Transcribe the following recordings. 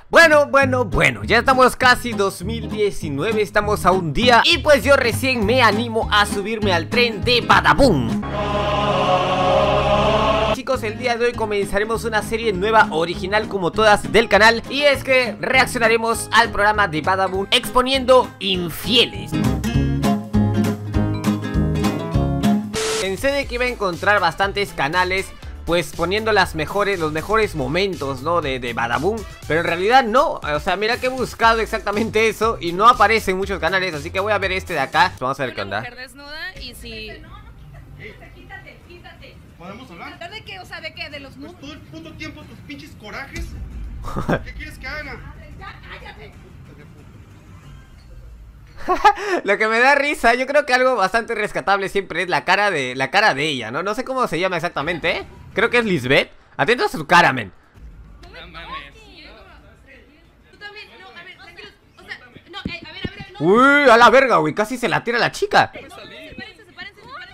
Bueno, ya estamos casi 2019, estamos a un día y pues yo recién me animo a subirme al tren de Badabun. Chicos, el día de hoy comenzaremos una serie nueva, original como todas del canal, y es que reaccionaremos al programa de Badabun exponiendo infieles. Pensé de que iba a encontrar bastantes canales pues poniendo los mejores momentos, ¿no? de Badabun, pero en realidad no. O sea, mira que he buscado exactamente eso y no aparece en muchos canales, así que voy a ver este de acá. Vamos a ver qué onda. Una mujer desnuda y si... Quítate. ¿Podemos hablar? ¿De qué? O sea, ¿de qué? ¿De los nudos? Pues todo el puto tiempo tus pinches corajes. ¿Qué quieres que haga? Ya, cállate. Lo que me da risa, yo creo que algo bastante rescatable siempre es la cara de ella, ¿no? No sé cómo se llama exactamente, ¿eh? Creo que es Lisbeth. Atento a su cara, men. No mames. Tú también, no, a ver, tranquilos. O sea, no, a ver, no. Uy, a la verga, güey, casi se la tira la chica. No, sepárense. Mira,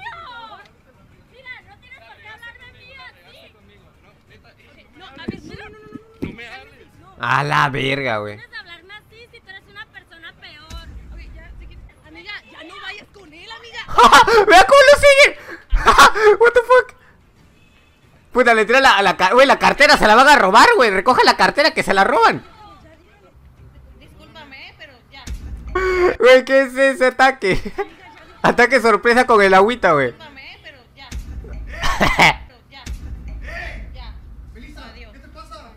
no tienes por qué hablar de mí así. No, a ver, no me hables. A la verga, güey. Tienes que hablarme así si tú eres una persona peor. Ok, ya, amiga, ya no vayas con él, amiga. ¡Vea cómo lo siguen! What the fuck. Puta, le tira güey, la cartera se la van a robar, güey. Recoja la cartera que se la roban. Discúlpame, pero ya. Güey, ¿qué es ese ataque? Ataque sorpresa con el agüita, güey. Discúlpame, pero ya. Ya. Melissa, Adiós. ¿qué te pasa?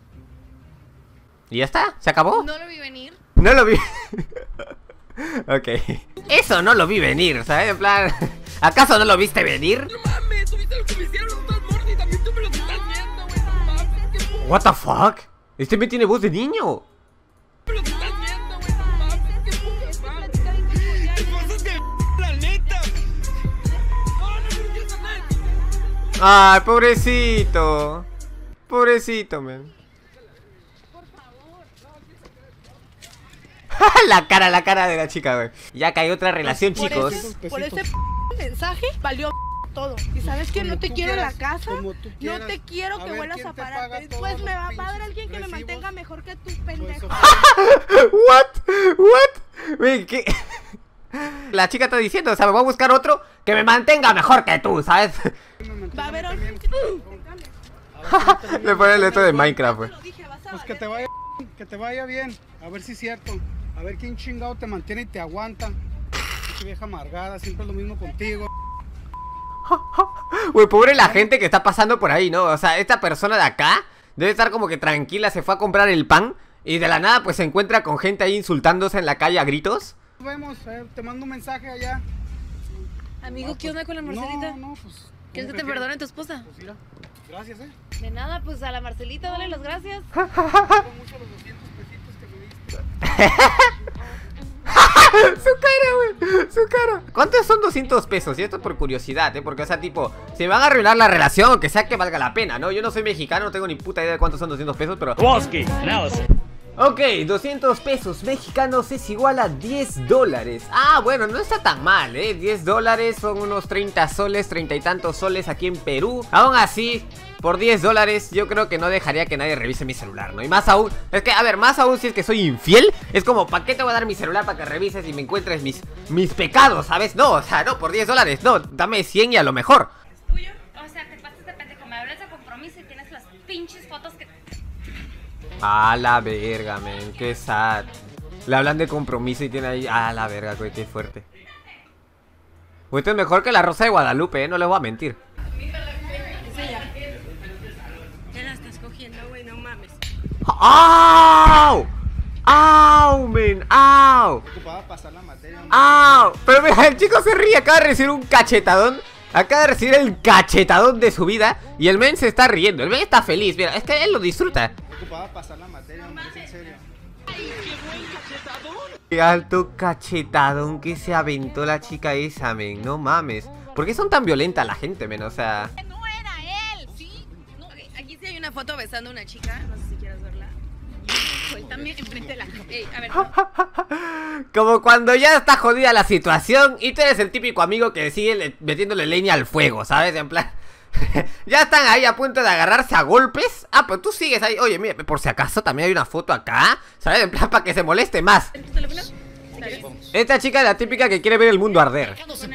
¿Y ya está? ¿Se acabó? No lo vi venir. No lo vi. Ok. Eso no lo vi venir, ¿sabes? En plan, ¿acaso no lo viste venir? No mames, ¿tuviste lo que me hicieron los dos mortis? También tú me lo estás viendo, güey. No mames, qué puto. What the fuck? Este me tiene voz de niño. Me lo estás viendo, güey. No mames, qué puto. Te pasas de la neta. No quiero saber. Ay, pobrecito. Pobrecito, man. La cara de la chica, güey. Ya que hay otra relación, chicos. Por ese mensaje valió todo. Y sabes que Como no te tú quiero en la quieras, casa. como tú No quieras. te quiero A que ver, vuelvas ¿quién a te parar. paga Después todos me va a los pagar pinches alguien que me recibos? mantenga mejor que tú, pendejo. What? Güey, ¿qué? La chica está diciendo, o sea, me voy a buscar otro que me mantenga mejor que tú, ¿sabes? Va a haber otro. Le pone el esto de Minecraft, güey. Lo dije, vas a Pues valer. que te vaya bien. A ver si es cierto. A ver quién chingado te mantiene y te aguanta. Esa vieja amargada, siempre es lo mismo contigo. Güey, pobre la gente que está pasando por ahí, ¿no? O sea, esta persona de acá debe estar como que tranquila, se fue a comprar el pan y de la nada pues se encuentra con gente ahí insultándose en la calle a gritos. Nos vemos, te mando un mensaje allá. Amigo, ¿qué onda con la Marcelita? No, pues. ¿Quieres que te perdone tu esposa? Pues mira, gracias, De nada, pues a la Marcelita, dale las gracias. Tengo mucho los 200 pesitos que me diste. Su cara, güey, su cara. ¿Cuántos son 200 pesos? Y esto por curiosidad, porque o sea, tipo, se van a arruinar la relación, que sea que valga la pena, ¿no? Yo no soy mexicano, no tengo ni puta idea de cuántos son 200 pesos, pero... Ok, 200 pesos mexicanos es igual a 10 dólares. Ah, bueno, no está tan mal, 10 dólares son unos 30 soles, 30 y tantos soles aquí en Perú. Aún así, por 10 dólares yo creo que no dejaría que nadie revise mi celular, ¿no? Y más aún, es que, a ver, más aún si es que soy infiel. Es como, ¿para qué te voy a dar mi celular para que revises y me encuentres mis pecados, ¿sabes? No, o sea, no, por 10 dólares, no, dame 100 y a lo mejor. ¿Es tuyo? O sea, te pasas de pendejo. Me hablas de compromiso y tienes las pinches fotos que... A la verga, men, qué sad. Le hablan de compromiso y tiene ahí... A la verga, güey, qué fuerte. Güey, esto es mejor que la Rosa de Guadalupe, no les voy a mentir. Te la estás cogiendo, güey, no mames. ¡Au! ¡Au, men! ¡Au! Ocupaba pasar la materia. ¡Au! Pero mira, el chico se ríe, acaba de recibir un cachetadón. Acaba de recibir el cachetadón de su vida. Y el men se está riendo, el men está feliz, mira, es que él lo disfruta. Ocupaba pasar la materia, hombre, es en serio. Qué alto cachetadón que se aventó la chica esa, men, no mames. ¿Por qué son tan violentas la gente, men? O sea... No era él, ¿sí? No, aquí sí hay una foto besando a una chica, no sé si quieres verla. Suéltame enfrente de la... Ey, a ver. Como cuando ya está jodida la situación y tú eres el típico amigo que sigue metiéndole leña al fuego, ¿sabes? En plan, Ya están ahí a punto de agarrarse a golpes. Ah, pero tú sigues ahí. Oye, mira, por si acaso también hay una foto acá, ¿sabes? En plan para que se moleste más. ¿En tu teléfono? Esta chica es la típica que quiere ver el mundo arder.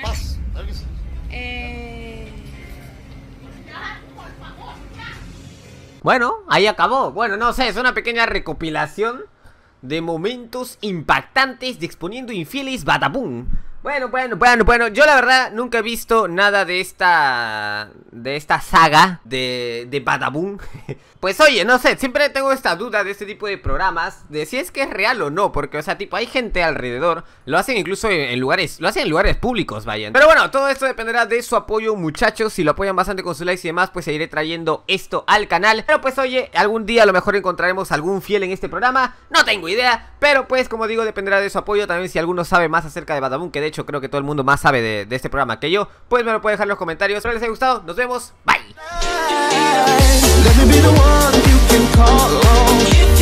Bueno, ahí acabó. Bueno, no sé, es una pequeña recopilación de momentos impactantes de Exponiendo Infieles Badabun. Bueno, yo la verdad nunca he visto nada de esta saga de Badabun. Pues oye, no sé, siempre tengo esta duda de este tipo de programas, de si es que es real o no, porque o sea, tipo, hay gente alrededor, lo hacen incluso en lugares, lo hacen en lugares públicos, vayan. Pero bueno, todo esto dependerá de su apoyo, muchachos. Si lo apoyan bastante con sus likes y demás, pues seguiré trayendo esto al canal. Pero pues oye, algún día a lo mejor encontraremos algún fiel en este programa, no tengo idea, pero pues como digo, dependerá de su apoyo. También si alguno sabe más acerca de Badabun, que de hecho creo que todo el mundo más sabe de este programa que yo, pues me lo puede dejar en los comentarios. Espero les haya gustado, nos vemos, bye. Let me be the one you can call on.